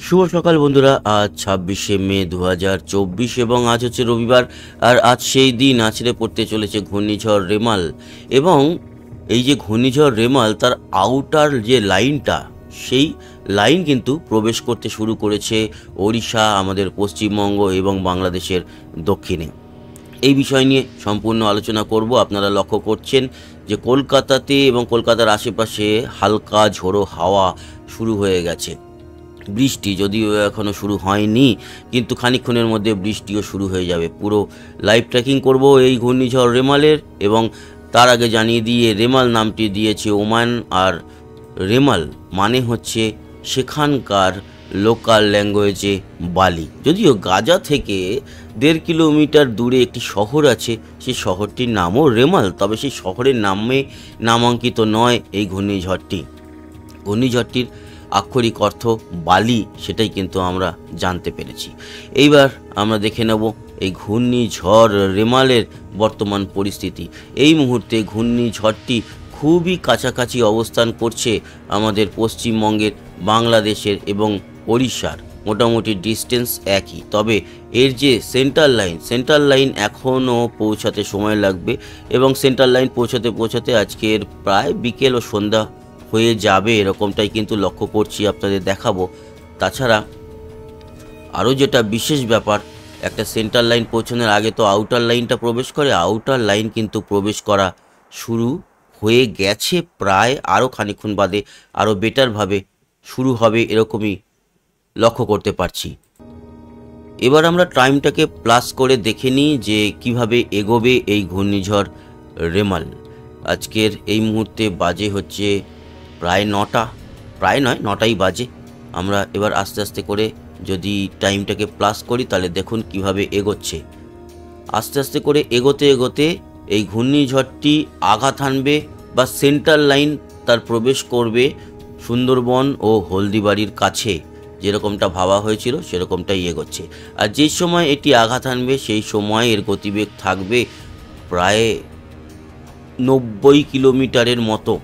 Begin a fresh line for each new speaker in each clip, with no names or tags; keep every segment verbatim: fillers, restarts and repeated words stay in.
শুভ সকাল বন্ধুরা। আজ ছাব্বিশে মে দু হাজার চব্বিশ এবং আজ হচ্ছে রবিবার। আর আজ সেই দিন আছড়ে পড়তে চলেছে ঘূর্ণিঝড় রেমাল। এবং এই যে ঘূর্ণিঝড় রেমাল তার আউটার যে লাইনটা, সেই লাইন কিন্তু প্রবেশ করতে শুরু করেছে ওড়িশা, আমাদের পশ্চিমবঙ্গ এবং বাংলাদেশের দক্ষিণে। এই বিষয় নিয়ে সম্পূর্ণ আলোচনা করব। আপনারা লক্ষ্য করছেন যে কলকাতাতে এবং কলকাতার আশেপাশে হালকা ঝোড়ো হাওয়া শুরু হয়ে গেছে। বৃষ্টি যদিও এখনও শুরু হয়নি, কিন্তু খানিকক্ষণের মধ্যে বৃষ্টিও শুরু হয়ে যাবে। পুরো লাইভ ট্র্যাকিং করব এই ঘূর্ণিঝড় রেমালের। এবং তার আগে জানিয়ে দিয়ে, রেমাল নামটি দিয়েছে ওমান, আর রেমাল মানে হচ্ছে সেখানকার লোকাল ল্যাঙ্গুয়েজে বালি। যদিও গাজা থেকে দেড় কিলোমিটার দূরে একটি শহর আছে, সেই শহরটির নামও রেমাল, তবে সেই শহরের নামে নামাঙ্কিত নয় এই ঘূর্ণিঝড়টি। ঘূর্ণিঝড়টির আক্ষরিক অর্থ বালি, সেটাই কিন্তু আমরা জানতে পেরেছি। এইবার আমরা দেখে নেব এই ঘূর্ণিঝড় রেমালের বর্তমান পরিস্থিতি। এই মুহূর্তে ঘূর্ণিঝড়টি খুবই কাছাকাছি অবস্থান করছে আমাদের পশ্চিমবঙ্গের, বাংলাদেশের এবং ওড়িশার। মোটামুটি ডিস্টেন্স একই, তবে এর যে সেন্ট্রাল লাইন সেন্ট্রাল লাইন এখনও পৌঁছাতে সময় লাগবে। এবং সেন্ট্রাল লাইন পৌঁছাতে পৌঁছাতে আজকের প্রায় বিকেল ও সন্ধ্যা হয়ে যাবে, এরকমটাই কিন্তু লক্ষ্য করছি, আপনাদের দেখাবো। তাছাড়া আরও যেটা বিশেষ ব্যাপার, একটা সেন্ট্রাল লাইন পৌঁছানোর আগে তো আউটার লাইনটা প্রবেশ করে, আউটার লাইন কিন্তু প্রবেশ করা শুরু হয়ে গেছে প্রায়। আরও খানিকক্ষণ বাদে আরও বেটারভাবে শুরু হবে, এরকমই লক্ষ্য করতে পারছি। এবার আমরা টাইমটাকে প্লাস করে দেখে নিই যে কিভাবে এগোবে এই ঘূর্ণিঝড় রেমাল। আজকের এই মুহূর্তে বাজে হচ্ছে প্রায় নটা, প্রায় নয় নটাই বাজে। আমরা এবার আস্তে আস্তে করে যদি টাইমটাকে প্লাস করি, তাহলে দেখুন কিভাবে এগোচ্ছে। আস্তে আস্তে করে এগোতে এগোতে এই ঘূর্ণিঝড়টি আঘাত হানবে বা সেন্ট্রাল লাইন তার প্রবেশ করবে সুন্দরবন ও হলদিবাড়ির কাছে। যেরকমটা ভাবা হয়েছিল সেরকমটাই এগোচ্ছে। আর যে সময় এটি আঘাত হানবে সেই সময় এর গতিবেগ থাকবে প্রায় নব্বই কিলোমিটারের মতো,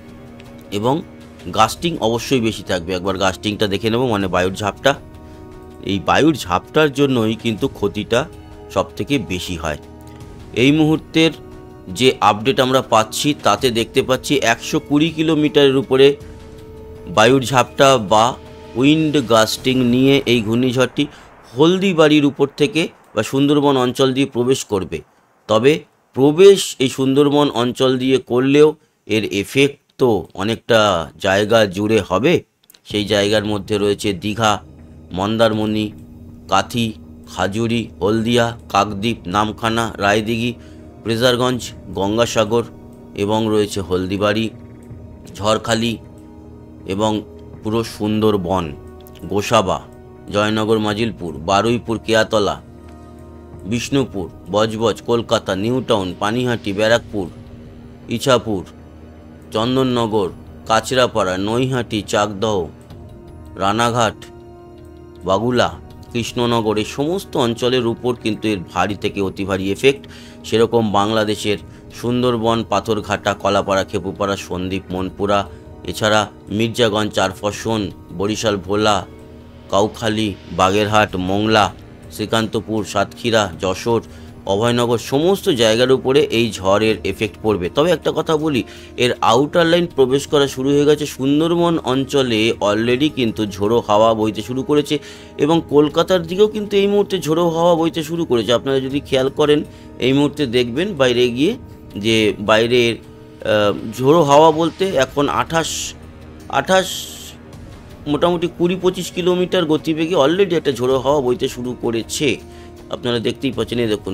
এবং গাস্টিং অবশ্যই বেশি থাকবে। একবার গাস্টিংটা দেখে নেব, মানে বায়ুর ঝাপটা। এই বায়ুর ঝাপটার জন্যই কিন্তু ক্ষতিটা সবথেকে বেশি হয়। এই মুহূর্তের যে আপডেট আমরা পাচ্ছি তাতে দেখতে পাচ্ছি একশো কুড়ি কিলোমিটারের উপরে বায়ুর ঝাপটা বা উইন্ড গাস্টিং নিয়ে এই ঘূর্ণিঝড়টি হলদিবাড়ির উপর থেকে বা সুন্দরবন অঞ্চল দিয়ে প্রবেশ করবে। তবে প্রবেশ এই সুন্দরবন অঞ্চল দিয়ে করলেও এর এফেক্ট তো অনেকটা জায়গা জুড়ে হবে। সেই জায়গার মধ্যে রয়েছে দীঘা, মন্দারমণি, কাথি, খাজুরি, হলদিয়া, কাকদ্বীপ, নামখানা, রায়দিঘি, ফ্রেজারগঞ্জ, গঙ্গাসাগর, এবং রয়েছে হলদিবাড়ি, ঝড়খালি এবং পুরো সুন্দরবন, গোসাবা, জয়নগর, মাজিলপুর, বারুইপুর, কেয়াতলা, বিষ্ণুপুর, বজবজ, কলকাতা, নিউ টাউন, পানিহাটি, ব্যারাকপুর, ইছাপুর, চন্দননগর, কাচরাপাড়া, নৈহাটি, চাকদহ, রানাঘাট, বাগুলা, কৃষ্ণনগর, এই সমস্ত অঞ্চলের উপর কিন্তু এর ভারী থেকে অতি ভারী এফেক্ট। সেরকম বাংলাদেশের সুন্দরবন, পাথরঘাটা, কলাপাড়া, খেপুপাড়া, সন্দ্বীপ, মনপুরা, এছাড়া মির্জাগঞ্জ, চারফসন, বরিশাল, ভোলা, কাউখালী, বাগেরহাট, মোংলা, শ্রীকান্তপুর, সাতক্ষীরা, যশোর, অভয়নগর, সমস্ত জায়গার উপরে এই ঝড়ের এফেক্ট পড়বে। তবে একটা কথা বলি, এর আউটার লাইন প্রবেশ করা শুরু হয়ে গেছে। সুন্দরবন অঞ্চলে অলরেডি কিন্তু ঝোড়ো হাওয়া বইতে শুরু করেছে, এবং কলকাতার দিকেও কিন্তু এই মুহূর্তে ঝোড়ো হাওয়া বইতে শুরু করেছে। আপনারা যদি খেয়াল করেন এই মুহূর্তে দেখবেন বাইরে গিয়ে যে বাইরের ঝোড়ো হাওয়া বলতে এখন আঠাশ আঠাশ মোটামুটি কুড়ি পঁচিশ কিলোমিটার গতিবেগে অলরেডি একটা ঝোড়ো হাওয়া বইতে শুরু করেছে। আপনারা দেখতেই পাচ্ছেন, এই দেখুন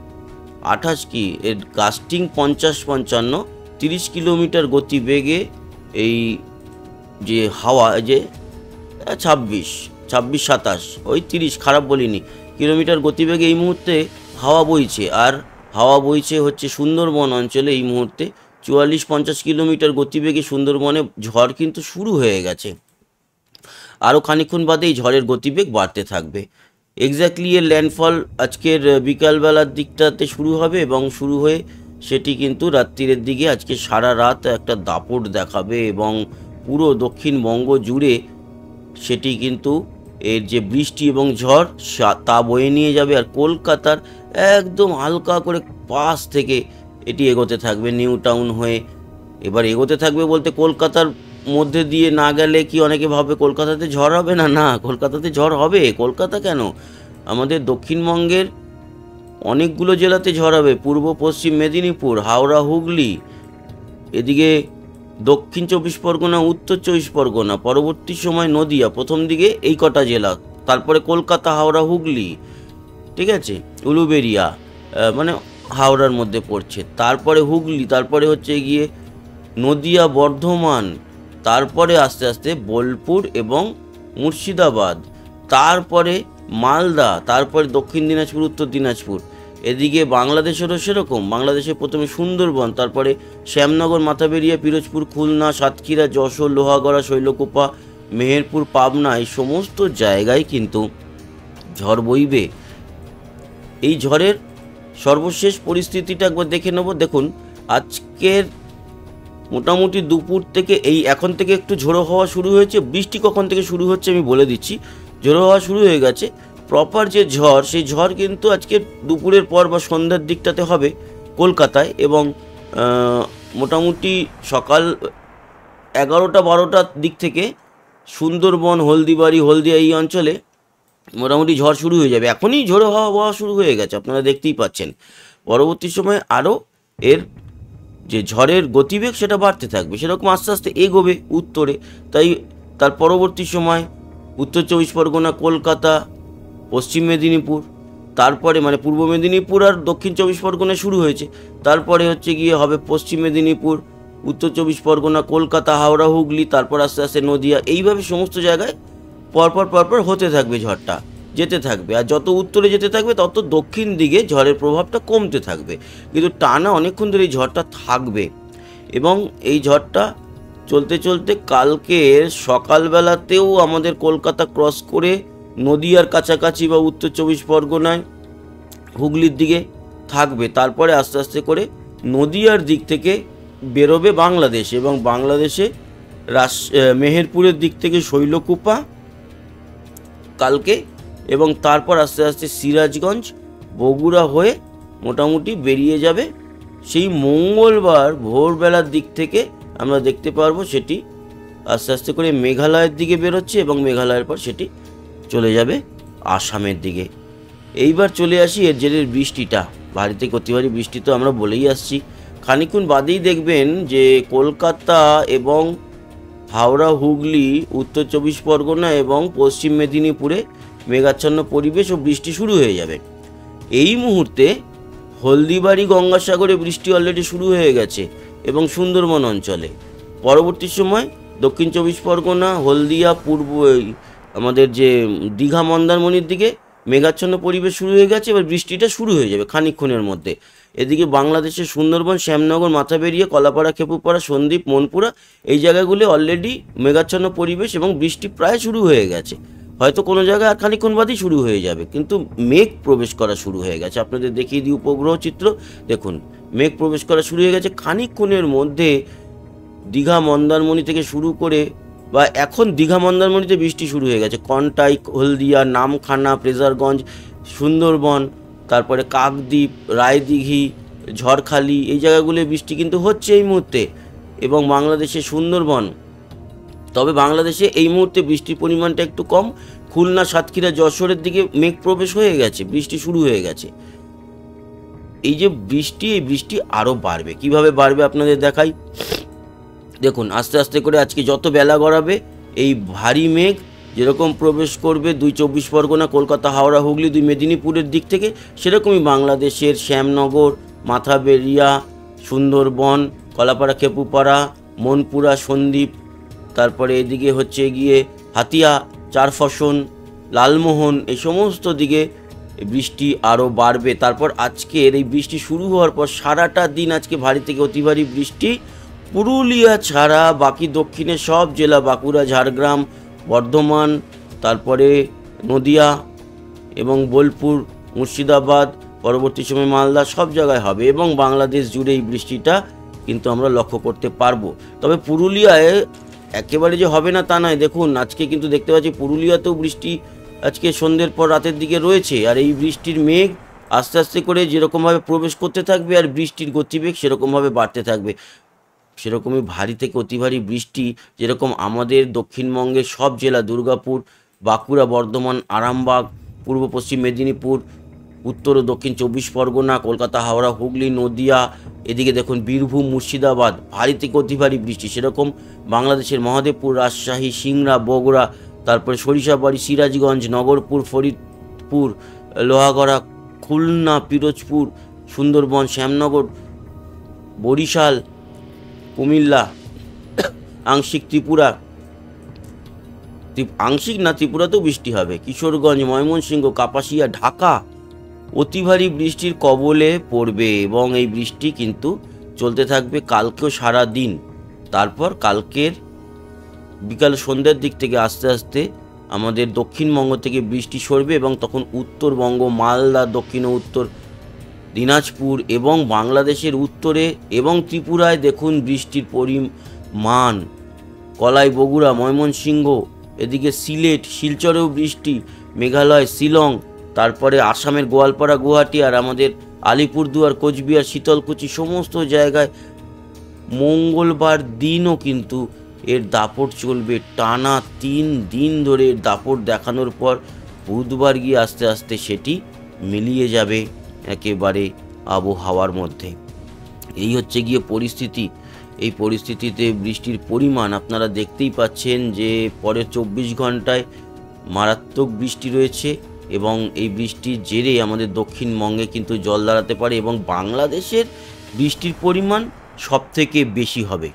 আঠাশ কি, এর গাস্টিং পঞ্চাশ পঞ্চান্ন তিরিশ কিলোমিটার গতিবেগে এই যে হাওয়া, যে ছাব্বিশ ছাব্বিশ সাতাশ ওই তিরিশ, খারাপ বলিনি, কিলোমিটার গতিবেগে এই মুহূর্তে হাওয়া বইছে। আর হাওয়া বইছে হচ্ছে সুন্দরবন অঞ্চলে এই মুহূর্তে চুয়াল্লিশ পঞ্চাশ কিলোমিটার গতিবেগে। সুন্দরবনে ঝড় কিন্তু শুরু হয়ে গেছে, আরও খানিকক্ষণ বাদে এই ঝড়ের গতিবেগ বাড়তে থাকবে। এক্স্যাক্টলি এর ল্যান্ডফল আজকের বিকালবেলার দিকটাতে শুরু হবে, এবং শুরু হয়ে সেটি কিন্তু রাত্রিরের দিকে আজকে সারা রাত একটা দাপট দেখাবে, এবং পুরো দক্ষিণবঙ্গ জুড়ে সেটি কিন্তু এর যে বৃষ্টি এবং ঝড় তা বয়ে নিয়ে যাবে, আর কলকাতার একদম হালকা করে পাশ থেকে এটি এগোতে থাকবে নিউ টাউন হয়ে। এবার এগোতে থাকবে বলতে কলকাতার মধ্যে দিয়ে না গেলে কি অনেকে ভাবে কলকাতাতে ঝড় হবে না, না কলকাতাতে ঝড় হবে। কলকাতা কেন, আমাদের দক্ষিণবঙ্গের অনেকগুলো জেলাতে ঝড় হবে, পূর্ব পশ্চিম মেদিনীপুর, হাওড়া, হুগলি, এদিকে দক্ষিণ চব্বিশ পরগনা, উত্তর চব্বিশ পরগনা, পরবর্তী সময় নদিয়া, প্রথম দিকে এই কটা জেলা, তারপরে কলকাতা, হাওড়া, হুগলি, ঠিক আছে, উলুবেড়িয়া মানে হাওড়ার মধ্যে পড়ছে, তারপরে হুগলি, তারপরে হচ্ছে গিয়ে নদিয়া, বর্ধমান, তারপরে আস্তে আস্তে বোলপুর এবং মুর্শিদাবাদ, তারপরে মালদা, তারপরে দক্ষিণ দিনাজপুর, উত্তর দিনাজপুর। এদিকে বাংলাদেশেরও সেরকম, বাংলাদেশে প্রথমে সুন্দরবন, তারপরে শ্যামনগর, মাথাবেরিয়া, পিরোজপুর, খুলনা, সাতক্ষীরা, যশোর, লোহাগড়া, শৈলকুপা, মেহেরপুর, পাবনা, এই সমস্ত জায়গায় কিন্তু ঝড় বইবে। এই ঝড়ের সর্বশেষ পরিস্থিতিটা একবার দেখে নেব। দেখুন আজকের মোটামুটি দুপুর থেকে এই এখন থেকে একটু ঝোড়ো হওয়া শুরু হয়েছে। বৃষ্টি কখন থেকে শুরু হচ্ছে আমি বলে দিচ্ছি। ঝোড়ো হওয়া শুরু হয়ে গেছে। প্রপার যে ঝড়, সেই ঝড় কিন্তু আজকে দুপুরের পর বা সন্ধ্যার দিকটাতে হবে কলকাতায়, এবং মোটামুটি সকাল এগারোটা বারোটার দিক থেকে সুন্দরবন, হলদিবাড়ি, হলদিয়া এই অঞ্চলে মোটামুটি ঝড় শুরু হয়ে যাবে। এখনই ঝোড়ো হাওয়া হওয়া শুরু হয়ে গেছে, আপনারা দেখতেই পাচ্ছেন। পরবর্তী সময়ে আরও এর যে ঝড়ের গতিবেগ সেটা বাড়তে থাকবে, সেরকম আস্তে আস্তে এগোবে উত্তরে। তাই তার পরবর্তী সময় উত্তর চব্বিশ পরগনা, কলকাতা, পশ্চিম মেদিনীপুর, তারপরে মানে পূর্ব মেদিনীপুর আর দক্ষিণ চব্বিশ পরগনা শুরু হয়েছে, তারপরে হচ্ছে গিয়ে হবে পশ্চিম মেদিনীপুর, উত্তর চব্বিশ পরগনা, কলকাতা, হাওড়া, হুগলি, তারপর আস্তে আস্তে নদিয়া, এইভাবে সমস্ত জায়গায় পরপর পরপর হতে থাকবে, ঝড়টা যেতে থাকবে। আর যত উত্তরে যেতে থাকবে তত দক্ষিণ দিকে ঝড়ের প্রভাবটা কমতে থাকবে, কিন্তু টানা অনেকক্ষণ ধরে এই ঝড়টা থাকবে। এবং এই ঝড়টা চলতে চলতে কালকের সকালবেলাতেও আমাদের কলকাতা ক্রস করে নদিয়ার কাছাকাছি বা উত্তর চব্বিশ পরগনায়, হুগলির দিকে থাকবে। তারপরে আস্তে আস্তে করে নদিয়ার দিক থেকে বেরোবে বাংলাদেশ, এবং বাংলাদেশে রাস মেহেরপুরের দিক থেকে শৈলকুপা কালকে, এবং তারপর আস্তে আস্তে সিরাজগঞ্জ, বগুড়া হয়ে মোটামুটি বেরিয়ে যাবে। সেই মঙ্গলবার ভোরবেলার দিক থেকে আমরা দেখতে পারবো সেটি আস্তে আস্তে করে মেঘালয়ের দিকে বেরোচ্ছে, এবং মেঘালয়ের পর সেটি চলে যাবে আসামের দিকে। এইবার চলে আসি এর জেরের বৃষ্টিটা। ভারী থেকে অতি ভারী বৃষ্টি তো আমরা বলেই আসছি। খানিকক্ষণ বাদেই দেখবেন যে কলকাতা এবং হাওড়া, হুগলি, উত্তর চব্বিশ পরগনা এবং পশ্চিম মেদিনীপুরে মেঘাচ্ছন্ন পরিবেশ ও বৃষ্টি শুরু হয়ে যাবে। এই মুহূর্তে হলদিবাড়ি, গঙ্গাসাগরে বৃষ্টি অলরেডি শুরু হয়ে গেছে, এবং সুন্দরবন অঞ্চলে। পরবর্তী সময় দক্ষিণ চব্বিশ পরগনা, হলদিয়া, পূর্ব আমাদের যে দীঘা, মন্দারমণির দিকে মেঘাচ্ছন্ন পরিবেশ শুরু হয়ে গেছে। এবার বৃষ্টিটা শুরু হয়ে যাবে খানিকক্ষণের মধ্যে। এদিকে বাংলাদেশের সুন্দরবন, শ্যামনগর, মাথাবেরিয়া, কলাপাড়া, খেপুপাড়া, সন্দ্বীপ, মনপুরা, এই জায়গাগুলি অলরেডি মেঘাচ্ছন্ন পরিবেশ এবং বৃষ্টি প্রায় শুরু হয়ে গেছে। হয়তো কোনো জায়গায় আর খানিকক্ষণ বাদেই শুরু হয়ে যাবে, কিন্তু মেঘ প্রবেশ করা শুরু হয়ে গেছে। আপনাদের দেখিয়ে দিই উপগ্রহ চিত্র। দেখুন মেঘ প্রবেশ করা শুরু হয়ে গেছে। খানিকক্ষণের মধ্যে দীঘা, মন্দারমণি থেকে শুরু করে, বা এখন দীঘা, মন্দারমণিতে বৃষ্টি শুরু হয়ে গেছে। কন্টাই, হলদিয়া, নামখানা, ফ্রেজারগঞ্জ, সুন্দরবন, তারপরে কাকদ্বীপ, রায়দিঘি, ঝড়খালি, এই জায়গাগুলো বৃষ্টি কিন্তু হচ্ছে এই মুহূর্তে, এবং বাংলাদেশে সুন্দরবন। তবে বাংলাদেশে এই মুহূর্তে বৃষ্টির পরিমাণটা একটু কম। খুলনা, সাতক্ষীরা, যশোরের দিকে মেঘ প্রবেশ হয়ে গেছে, বৃষ্টি শুরু হয়ে গেছে। এই যে বৃষ্টি, এই বৃষ্টি আরও বাড়বে। কিভাবে বাড়বে আপনাদের দেখাই। দেখুন আস্তে আস্তে করে আজকে যত বেলা গড়াবে, এই ভারী মেঘ যেরকম প্রবেশ করবে দুই চব্বিশ পরগনা, কলকাতা, হাওড়া, হুগলি, দুই মেদিনীপুরের দিক থেকে, সেরকমই বাংলাদেশের শ্যামনগর, মাথাবেরিয়া, সুন্দরবন, কলাপাড়া, খেপুপাড়া, মনপুরা, সন্দ্বীপ, তারপরে এদিকে হচ্ছে গিয়ে হাতিয়া, চারফসন, লালমোহন, এই সমস্ত দিকে বৃষ্টি আরও বাড়বে। তারপর আজকের এই বৃষ্টি শুরু হওয়ার পর সারাটা দিন আজকে ভারী থেকে অতি ভারী বৃষ্টি। পুরুলিয়া ছাড়া বাকি দক্ষিণের সব জেলা, বাঁকুড়া, ঝাড়গ্রাম, বর্ধমান, তারপরে নদিয়া এবং বোলপুর, মুর্শিদাবাদ, পরবর্তী সময় মালদা, সব জায়গায় হবে, এবং বাংলাদেশ জুড়ে এই বৃষ্টিটা কিন্তু আমরা লক্ষ্য করতে পারবো। তবে পুরুলিয়ায় একেবারে যে হবে না তা নয়। দেখুন আজকে কিন্তু দেখতে পাচ্ছি পুরুলিয়াতেও বৃষ্টি আজকে সন্ধ্যের পর রাতের দিকে রয়েছে। আর এই বৃষ্টির মেঘ আস্তে আস্তে করে যেরকমভাবে প্রবেশ করতে থাকবে আর বৃষ্টির গতিবেগ সেরকমভাবে বাড়তে থাকবে। সেরকমই ভারী থেকে অতি ভারী বৃষ্টি যেরকম আমাদের দক্ষিণবঙ্গের সব জেলা দুর্গাপুর, বাঁকুড়া, বর্ধমান, আরামবাগ, পূর্ব পশ্চিম মেদিনীপুর, উত্তর ও দক্ষিণ চব্বিশ পরগনা, কলকাতা, হাওড়া, হুগলি, নদিয়া, এদিকে দেখুন বীরভূম, মুর্শিদাবাদ ভারী থেকে অতি ভারী বৃষ্টি, সেরকম বাংলাদেশের মহাদেবপুর, রাজশাহী, সিংড়া, বগুড়া, তারপরে সরিষাবাড়ি, সিরাজগঞ্জ, নগরপুর, ফরিদপুর, লোহাগড়া, খুলনা, পিরোজপুর, সুন্দরবন, শ্যামনগর, বরিশাল, কুমিল্লা, আংশিক ত্রিপুরা, আংশিক না ত্রিপুরাতেও বৃষ্টি হবে, কিশোরগঞ্জ, ময়মনসিংহ, কাপাসিয়া, ঢাকা অতি ভারী বৃষ্টির কবলে পড়বে এবং এই বৃষ্টি কিন্তু চলতে থাকবে কালকেও সারা দিন। তারপর কালকের বিকাল সন্ধ্যার দিক থেকে আস্তে আস্তে আমাদের দক্ষিণবঙ্গ থেকে বৃষ্টি সরবে এবং তখন উত্তরবঙ্গ, মালদা, দক্ষিণ ও উত্তর দিনাজপুর এবং বাংলাদেশের উত্তরে এবং ত্রিপুরায় দেখুন বৃষ্টির পরিমাণ। কলাই, বগুড়া, ময়মনসিংহ, এদিকে সিলেট, শিলচরেও বৃষ্টি, মেঘালয়, শিলং, তারপরে আসামের গোয়ালপাড়া, গুয়াহাটি আর আমাদের আলিপুরদুয়ার, কোচবিহার, শীতলকুচি সমস্ত জায়গায় মঙ্গলবার দিনও কিন্তু এর দাপট চলবে। টানা তিন দিন ধরে এর দাপট দেখানোর পর বুধবার গিয়ে আস্তে আস্তে সেটি মিলিয়ে যাবে একেবারে আবহাওয়ার মধ্যে। এই হচ্ছে গিয়ে পরিস্থিতি। এই পরিস্থিতিতে বৃষ্টির পরিমাণ আপনারা দেখতেই পাচ্ছেন যে পরের চব্বিশ ঘন্টায় মারাত্মক বৃষ্টি রয়েছে এবং এই বৃষ্টির জেরে আমাদের দক্ষিণবঙ্গে কিন্তু জল দাঁড়াতে পারে এবং বাংলাদেশের বৃষ্টির পরিমাণ সবথেকে বেশি হবে।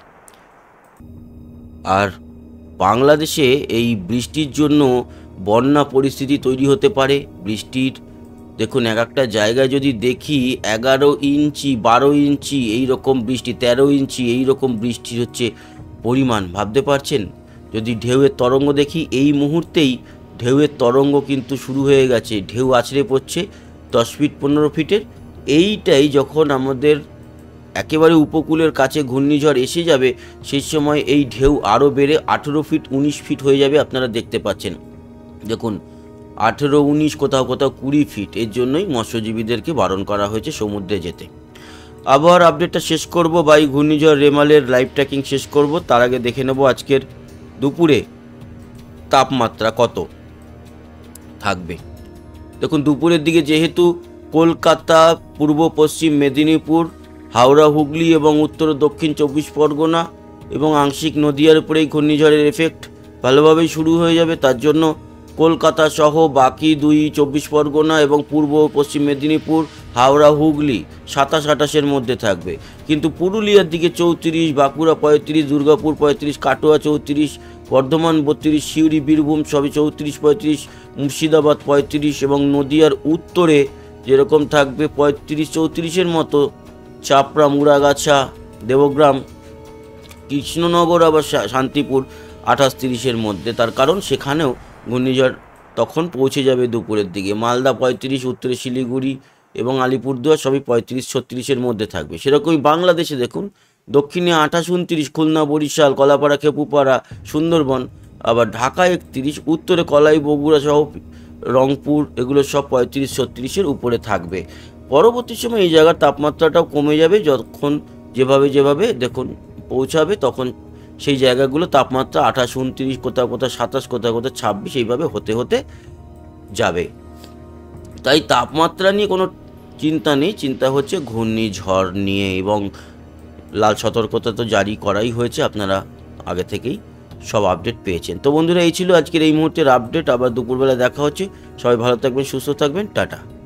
আর বাংলাদেশে এই বৃষ্টির জন্য বন্যা পরিস্থিতি তৈরি হতে পারে। বৃষ্টির দেখুন এক একটা জায়গায় যদি দেখি এগারো ইঞ্চি, বারো ইঞ্চি এই রকম বৃষ্টি, তেরো ইঞ্চি এই রকম বৃষ্টির হচ্ছে পরিমাণ, ভাবতে পারছেন। যদি ঢেউয়ের তরঙ্গ দেখি এই মুহূর্তেই ঢেউয়ের তরঙ্গ কিন্তু শুরু হয়ে গেছে, ঢেউ আছড়ে পড়ছে দশ ফিট পনেরো ফিটের। এইটাই যখন আমাদের একেবারে উপকূলের কাছে ঘূর্ণিঝড় এসে যাবে সেই সময় এই ঢেউ আরও বেড়ে আঠেরো ফিট উনিশ ফিট হয়ে যাবে। আপনারা দেখতে পাচ্ছেন দেখুন আঠেরো উনিশ কোথাও কোথাও কুড়ি ফিট। এর জন্যই মৎস্যজীবীদেরকে বারণ করা হয়েছে সমুদ্রে যেতে। আবহাওয়ার আপডেটটা শেষ করব বা এই ঘূর্ণিঝড় রেমালের লাইভ ট্র্যাকিং শেষ করব, তার আগে দেখে নেব আজকের দুপুরে তাপমাত্রা কত থাকবে। দেখুন দুপুরের দিকে যেহেতু কলকাতা, পূর্ব পশ্চিম মেদিনীপুর, হাওড়া, হুগলি এবং উত্তর দক্ষিণ চব্বিশ পরগনা এবং আংশিক নদিয়ার উপরে এই ঘূর্ণিঝড়ের এফেক্ট ভালোভাবেই শুরু হয়ে যাবে। তার জন্য কলকাতা সহ বাকি দুই চব্বিশ পরগনা এবং পূর্ব পশ্চিম মেদিনীপুর, হাওড়া, হুগলি সাতাশ আঠাশের মধ্যে থাকবে। কিন্তু পুরুলিয়ার দিকে চৌত্রিশ, বাঁকুড়া পঁয়ত্রিশ, দুর্গাপুর পঁয়ত্রিশ, কাটোয়া চৌত্রিশ, বর্ধমান বত্রিশ, সিউড়ি, বীরভূম সবই চৌত্রিশ পঁয়ত্রিশ, মুর্শিদাবাদ পঁয়ত্রিশ এবং নদিয়ার উত্তরে যেরকম থাকবে পঁয়ত্রিশ চৌত্রিশের মতো, চাপড়া, মুড়াগাছা, দেবগ্রাম, কৃষ্ণনগর আবার শান্তিপুর আঠাশ তিরিশের মধ্যে। তার কারণ সেখানেও ঘূর্ণিঝড় তখন পৌঁছে যাবে দুপুরের দিকে। মালদা পঁয়ত্রিশ, উত্তরে শিলিগুড়ি এবং আলিপুরদুয়ার সবই পঁয়ত্রিশ ছত্রিশের মধ্যে থাকবে। সেরকমই বাংলাদেশে দেখুন দক্ষিণে আঠাশ উনত্রিশ, খুলনা, বরিশাল, কলাপাড়া, খেপুপাড়া, সুন্দরবন, আবার ঢাকা একত্রিশ, উত্তরে কলাই, বগুড়া সহ রংপুর এগুলো সব পঁয়ত্রিশ ছত্রিশের উপরে থাকবে। পরবর্তী সময় এই জায়গার তাপমাত্রাটাও কমে যাবে যখন যেভাবে যেভাবে দেখুন পৌঁছাবে, তখন সেই জায়গাগুলো তাপমাত্রা আঠাশ উনত্রিশ, কোথাও কোথাও সাতাশ, কোথাও কোথাও ছাব্বিশ এইভাবে হতে হতে যাবে। তাই তাপমাত্রা নিয়ে কোনো চিন্তা নেই, চিন্তা হচ্ছে ঘূর্ণিঝড় নিয়ে এবং লাল সতর্কতা তো জারি করাই হয়েছে, আপনারা আগে থেকেই সব আপডেট পেয়েছেন। তো বন্ধুরা এই ছিল আজকের এই মুহূর্তের আপডেট। আবার দুপুরবেলা দেখা হচ্ছে। সবাই ভালো থাকবেন, সুস্থ থাকবেন, টাটা।